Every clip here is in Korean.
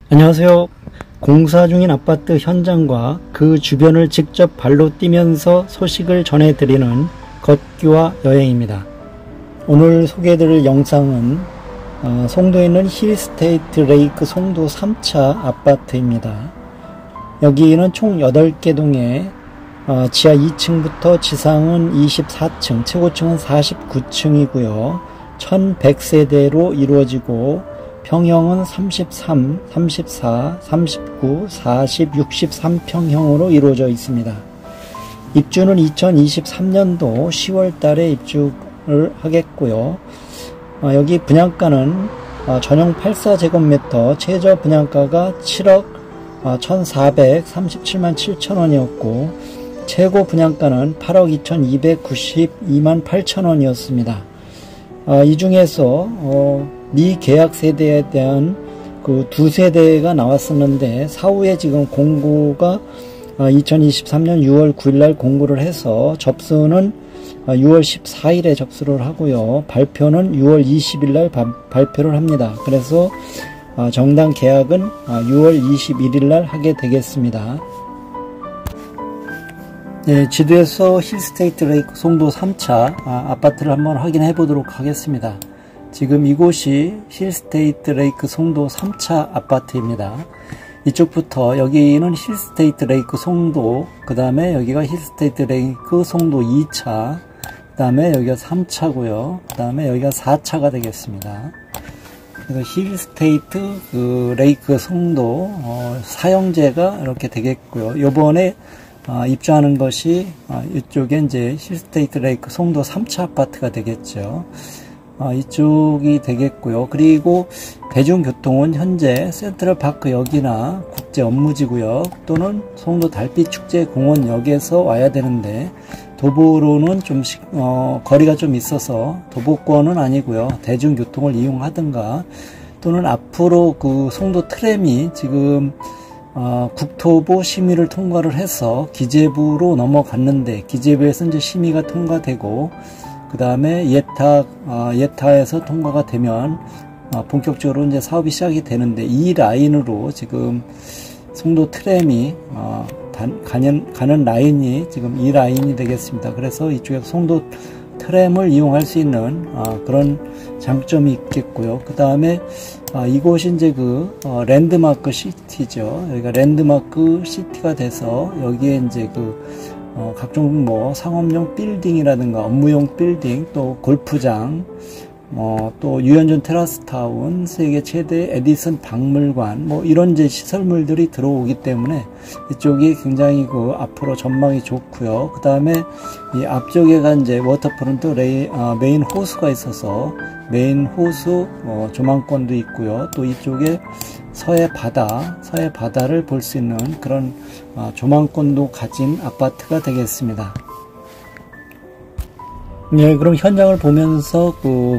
안녕하세요. 공사 중인 아파트 현장과 그 주변을 직접 발로 뛰면서 소식을 전해드리는 걷기와 여행입니다. 오늘 소개해드릴 영상은 송도에 있는 힐스테이트 레이크 송도 3차 아파트입니다. 여기는 총 8개 동에 지하 2층부터 지상은 24층, 최고층은 49층이고요. 1100세대로 이루어지고 평형은 33, 34, 39, 40, 63평형으로 이루어져 있습니다. 입주는 2023년도 10월 달에 입주를 하겠고요. 여기 분양가는 전용 84제곱미터 최저 분양가가 7억 1437만 7천원이었고 최고 분양가는 8억 2292만 8천원이었습니다. 이 중에서 미계약 세대에 대한 그 2세대가 나왔었는데 사후에 지금 공고가 2023년 6월 9일날 공고를 해서 접수는 6월 14일에 접수를 하고요. 발표는 6월 20일날 발표를 합니다. 그래서 정당 계약은 6월 21일날 하게 되겠습니다. 네, 지도에서 힐스테이트 레이크 송도 3차 아파트를 한번 확인해 보도록 하겠습니다. 지금 이곳이 힐스테이트 레이크 송도 3차 아파트입니다. 이쪽부터 여기는 힐스테이트 레이크 송도, 그 다음에 여기가 힐스테이트 레이크 송도 2차, 그 다음에 여기가 3차고요. 그 다음에 여기가 4차가 되겠습니다. 그래서 힐스테이트 레이크 송도 사용제가 이렇게 되겠고요. 요번에 입주하는 것이 이쪽에 이제 힐스테이트 레이크 송도 3차 아파트가 되겠죠. 이쪽이 되겠고요. 그리고 대중교통은 현재 센트럴파크역이나 국제업무지구역 또는 송도 달빛축제공원역에서 와야 되는데 도보로는 좀 거리가 좀 있어서 도보권은 아니고요. 대중교통을 이용하든가 또는 앞으로 그 송도 트램이 지금 국토부 심의를 통과를 해서 기재부로 넘어갔는데 기재부에서 이제 심의가 통과되고 그 다음에 예타에서 통과가 되면 본격적으로 이제 사업이 시작이 되는데 이 라인으로 지금 송도 트램이 가는 라인이 지금 이 라인이 되겠습니다. 그래서 이쪽에 송도 트램을 이용할 수 있는 그런 장점이 있겠고요. 그 다음에 이곳이 이제 그 랜드마크 시티죠. 여기가 랜드마크 시티가 돼서 여기에 이제 각종 뭐 상업용 빌딩이라든가 업무용 빌딩 또 골프장 또 유연전 테라스타운 세계 최대 에디슨 박물관 뭐 이런 이제 시설물들이 들어오기 때문에 이쪽이 굉장히 앞으로 전망이 좋고요. 그 다음에 이 앞쪽에가 이제 워터프론트 메인 호수가 있어서 메인 호수 조망권도 있고요. 또 이쪽에 서해 바다를 볼 수 있는 그런 조망권도 가진 아파트가 되겠습니다. 네, 그럼 현장을 보면서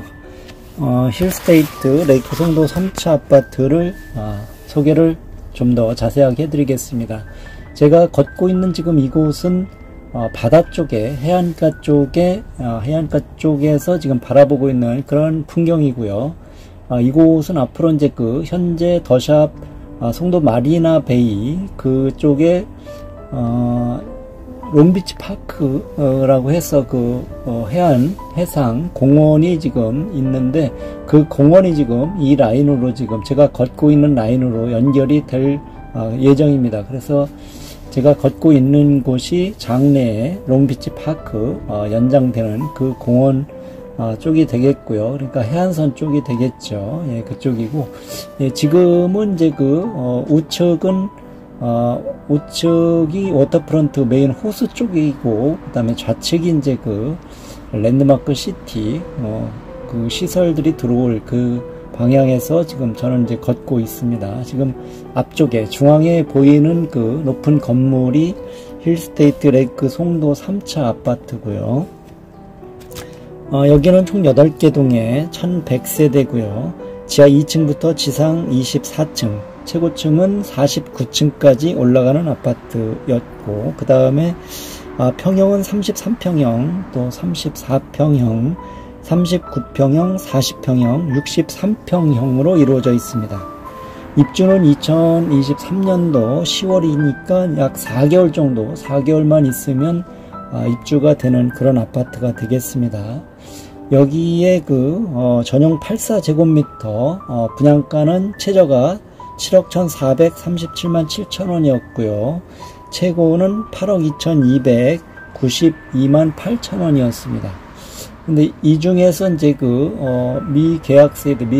힐스테이트 레이크 송도 3차 아파트를 소개를 좀 더 자세하게 해드리겠습니다. 제가 걷고 있는 지금 이곳은 바다 쪽에 해안가 쪽에서 지금 바라보고 있는 그런 풍경이고요. 이곳은 앞으로 이제 현재 더샵 송도 마리나 베이 그쪽에 롱비치 파크라고 해서 해상 공원이 지금 있는데 그 공원이 지금 이 라인으로 지금 제가 걷고 있는 라인으로 연결이 될 예정입니다. 그래서 제가 걷고 있는 곳이 장래의 롱비치 파크 연장되는 그 공원 쪽이 되겠고요. 그러니까 해안선 쪽이 되겠죠. 예, 그쪽이고, 예, 지금은 이제 우측이 워터프론트 메인 호수 쪽이고, 그 다음에 좌측이 이제 랜드마크 시티, 그 시설들이 들어올 그 방향에서 지금 저는 이제 걷고 있습니다. 지금 앞쪽에 중앙에 보이는 그 높은 건물이 힐스테이트 레이크 송도 3차 아파트고요. 여기는 총 8개 동에 1100세대고요. 지하 2층부터 지상 24층, 최고층은 49층까지 올라가는 아파트였고, 그 다음에 평형은 33평형, 또 34평형, 39평형, 40평형, 63평형으로 이루어져 있습니다. 입주는 2023년도 10월이니까 약 4개월 정도, 4개월만 있으면 입주가 되는 그런 아파트가 되겠습니다. 여기에 전용 84제곱미터 분양가는 최저가 7억 1,437만 7천원이었고요. 최고는 8억 2,292만 8천원이었습니다. 근데 이 중에서 이제 미계약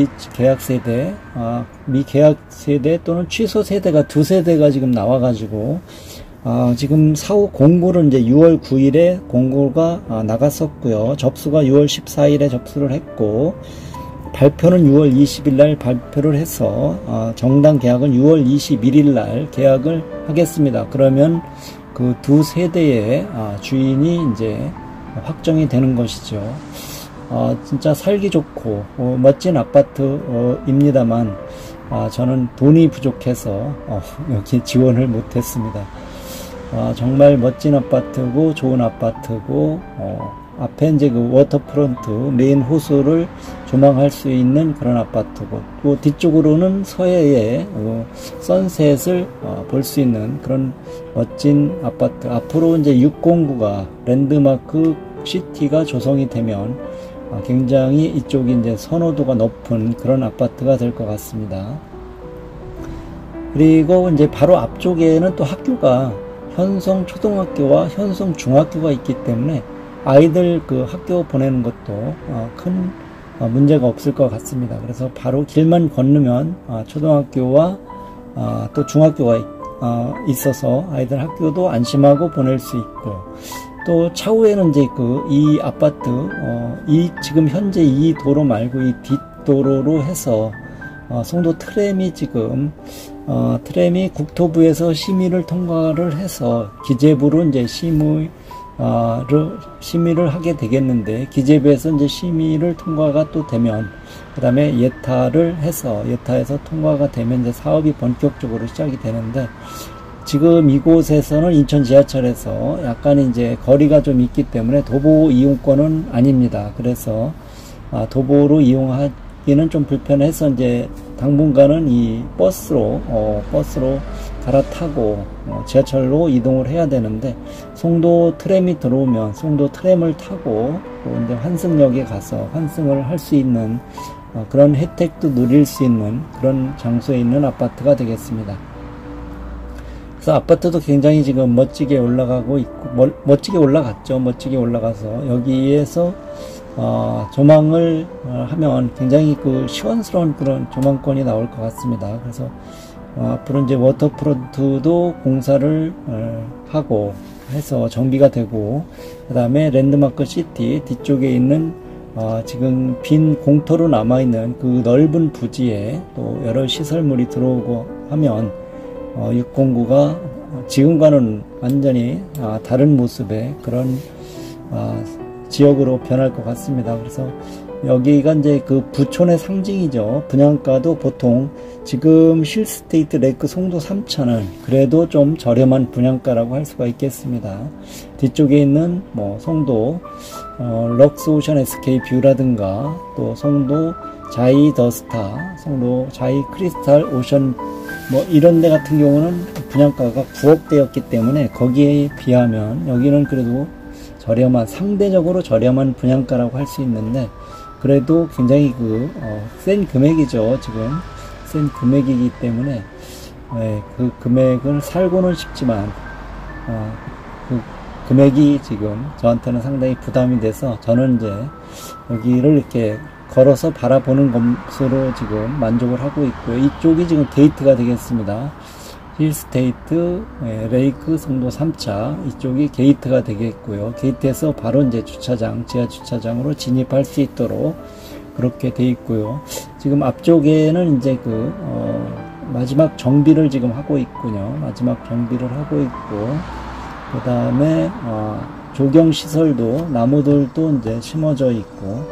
세대 또는 취소 세대가 두 세대가 지금 나와가지고, 지금 사후 공고를 이제 6월 9일에 공고가 나갔었고요. 접수가 6월 14일에 접수를 했고, 발표는 6월 20일 날 발표를 해서, 정당 계약은 6월 21일 날 계약을 하겠습니다. 그러면 그 두 세대의 주인이 이제 확정이 되는 것이죠. 진짜 살기 좋고 멋진 아파트입니다만 저는 돈이 부족해서 여기 지원을 못했습니다. 정말 멋진 아파트고 좋은 아파트고 앞에 이제 워터프론트 메인 호수를 조망할 수 있는 그런 아파트고, 또 뒤쪽으로는 서해의 선셋을 볼 수 있는 그런 멋진 아파트. 앞으로 이제 609가 랜드마크 시티가 조성이 되면 굉장히 이쪽이 이제 선호도가 높은 그런 아파트가 될 것 같습니다. 그리고 이제 바로 앞쪽에는 또 학교가 현송 초등학교와 현송 중학교가 있기 때문에 아이들 학교 보내는 것도 큰 문제가 없을 것 같습니다. 그래서 바로 길만 건너면 초등학교와 또 중학교가 있어서 아이들 학교도 안심하고 보낼 수 있고, 또 차후에는 이제 이 아파트 지금 현재 이 도로 말고 이 뒷도로로 해서 송도 트램이 지금 트램이 국토부에서 심의를 통과를 해서 기재부로 이제 심의를 하게 되겠는데, 기재부에서 이제 심의를 통과가 또 되면 그 다음에 예타에서 통과가 되면 이제 사업이 본격적으로 시작이 되는데, 지금 이곳에서는 인천 지하철에서 약간 이제 거리가 좀 있기 때문에 도보 이용권은 아닙니다. 그래서 도보로 이용하기는 좀 불편해서 이제 당분간은 이 버스로 갈아타고 지하철로 이동을 해야 되는데, 송도 트램이 들어오면 송도 트램을 타고 또 이제 환승역에 가서 환승을 할 수 있는 그런 혜택도 누릴 수 있는 그런 장소에 있는 아파트가 되겠습니다. 그래서 아파트도 굉장히 지금 멋지게 올라가고 있고, 멋지게 올라갔죠. 멋지게 올라가서 여기에서 조망을 하면 굉장히 시원스러운 그런 조망권이 나올 것 같습니다. 그래서 앞으로 이제 워터프론트도 공사를 하고 해서 정비가 되고, 그 다음에 랜드마크 시티 뒤쪽에 있는 지금 빈 공터로 남아있는 그 넓은 부지에 또 여러 시설물이 들어오고 하면 609가 지금과는 완전히 다른 모습의 그런 지역으로 변할 것 같습니다. 그래서 여기가 이제 부촌의 상징이죠. 분양가도 보통 지금 힐스테이트 레이크 송도 3차는 그래도 좀 저렴한 분양가라고 할 수가 있겠습니다. 뒤쪽에 있는 송도 럭스 오션 SK 뷰라든가 또 송도 자이 더스타, 송도 자이 크리스탈 오션 이런 데 같은 경우는 분양가가 9억대였기 때문에 거기에 비하면 여기는 그래도 상대적으로 저렴한 분양가라고 할 수 있는데, 그래도 굉장히 센 금액이죠. 지금 센 금액이기 때문에 그 금액을 살고는 싶지만 그 금액이 지금 저한테는 상당히 부담이 돼서 저는 이제 여기를 이렇게 걸어서 바라보는 것으로 지금 만족을 하고 있고요. 이쪽이 지금 게이트가 되겠습니다. 힐스테이트 레이크 송도 3차 이쪽이 게이트가 되겠고요. 게이트에서 바로 이제 주차장, 지하 주차장으로 진입할 수 있도록 그렇게 돼 있고요. 지금 앞쪽에는 이제 마지막 정비를 지금 하고 있군요. 마지막 정비를 하고 있고, 그 다음에 조경 시설도 나무들도 이제 심어져 있고,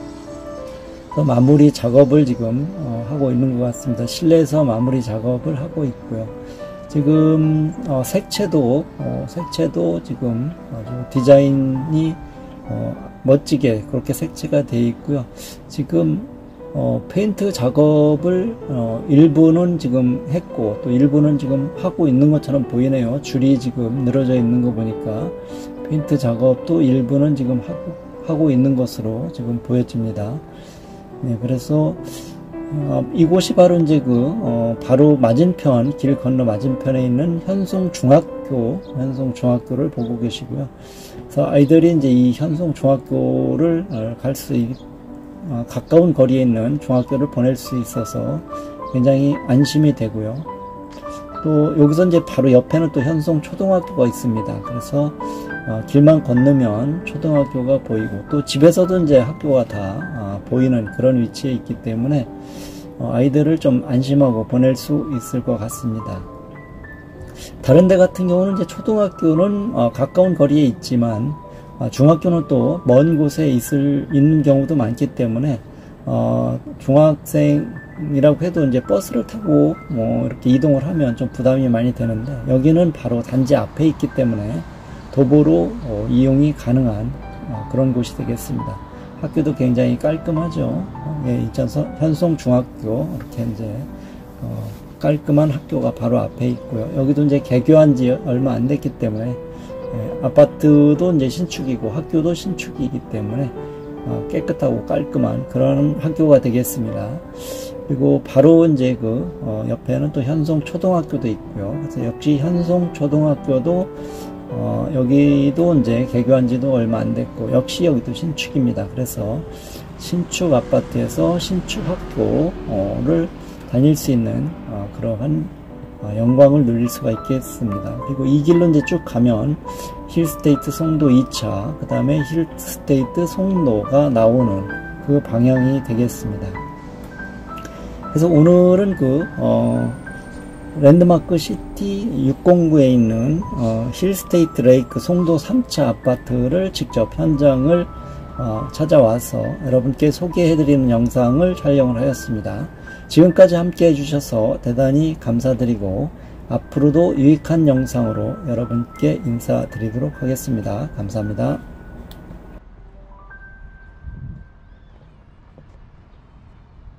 마무리 작업을 지금 하고 있는 것 같습니다. 실내에서 마무리 작업을 하고 있고요. 지금 색채도 지금 아주 디자인이 멋지게 그렇게 색채가 되어 있고요. 지금 페인트 작업을 일부는 지금 했고 또 일부는 지금 하고 있는 것처럼 보이네요. 줄이 지금 늘어져 있는 거 보니까 페인트 작업도 일부는 지금 하고 있는 것으로 지금 보여집니다. 네, 그래서 이곳이 바로 이제 바로 맞은편, 길 건너 맞은편에 있는 현송중학교를 보고 계시고요. 그래서 아이들이 이제 이 현송중학교를 갈 수 가까운 거리에 있는 중학교를 보낼 수 있어서 굉장히 안심이 되고요. 또 여기서 이제 바로 옆에는 또 현송초등학교가 있습니다. 그래서 길만 건너면 초등학교가 보이고 또 집에서도 이제 학교가 다 보이는 그런 위치에 있기 때문에 아이들을 좀 안심하고 보낼 수 있을 것 같습니다. 다른 데 같은 경우는 이제 초등학교는 가까운 거리에 있지만 중학교는 또 먼 곳에 있는 경우도 많기 때문에 중학생이라고 해도 이제 버스를 타고 이렇게 이동을 하면 좀 부담이 많이 되는데 여기는 바로 단지 앞에 있기 때문에 도보로 이용이 가능한 그런 곳이 되겠습니다. 학교도 굉장히 깔끔하죠. 예, 현송중학교 이렇게 이제 깔끔한 학교가 바로 앞에 있고요. 여기도 이제 개교한 지 얼마 안 됐기 때문에 아파트도 이제 신축이고 학교도 신축이기 때문에 깨끗하고 깔끔한 그런 학교가 되겠습니다. 그리고 바로 이제 옆에는 또 현송초등학교도 있고요. 그래서 역시 현송초등학교도 여기도 이제 개교한 지도 얼마 안 됐고 역시 여기도 신축입니다. 그래서 신축 아파트에서 신축 학교를 다닐 수 있는 그러한 영광을 누릴 수가 있겠습니다. 그리고 이 길로 이제 쭉 가면 힐스테이트 송도 2차, 그 다음에 힐스테이트 송도가 나오는 그 방향이 되겠습니다. 그래서 오늘은 랜드마크 시티 609에 있는 힐스테이트 레이크 송도 3차 아파트를 직접 현장을 찾아와서 여러분께 소개해드리는 영상을 촬영을 하였습니다. 지금까지 함께 해주셔서 대단히 감사드리고 앞으로도 유익한 영상으로 여러분께 인사드리도록 하겠습니다. 감사합니다.